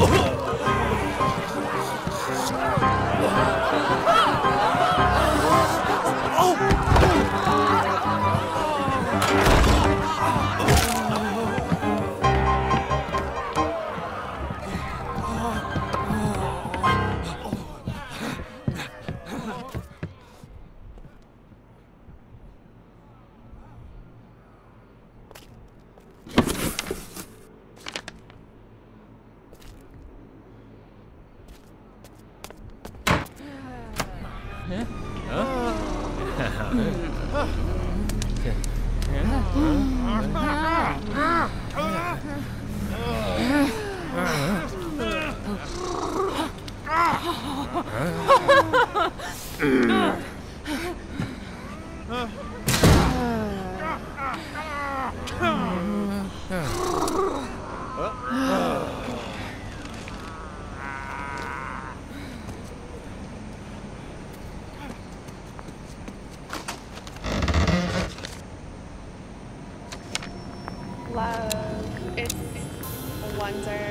Love, it's a wonder,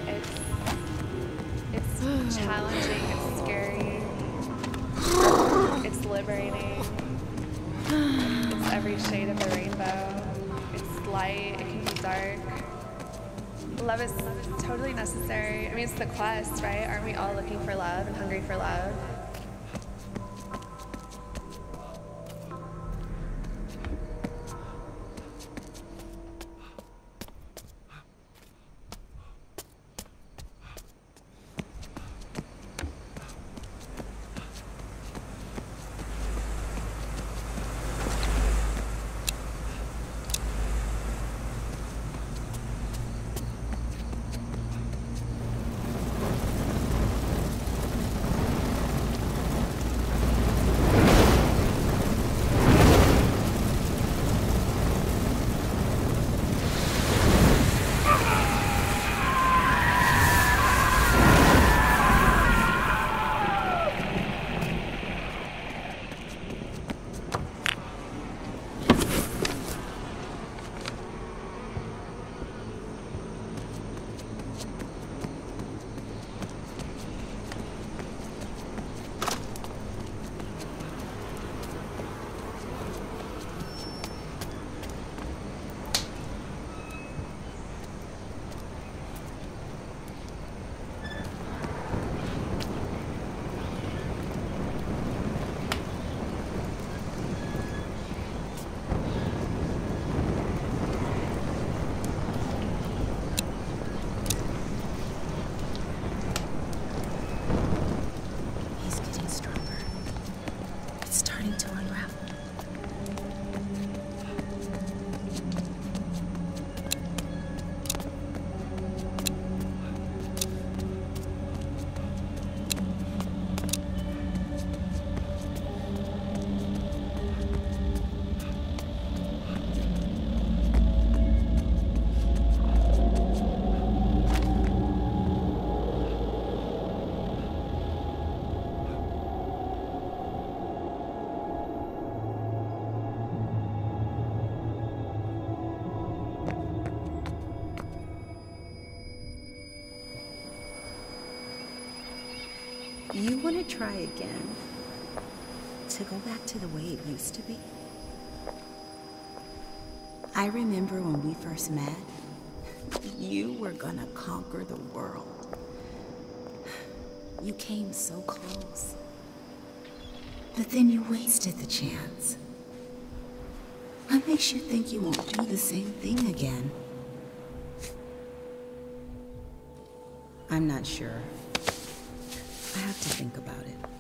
it's challenging, it's scary, it's liberating, it's every shade of the rainbow, it's light, it can be dark. Love is totally necessary. I mean, it's the quest, right? Aren't we all looking for love and hungry for love? You want to try again? To go back to the way it used to be? I remember when we first met, you were gonna conquer the world. You came so close. But then you wasted the chance. What makes you think you won't do the same thing again? I'm not sure. I have to think about it.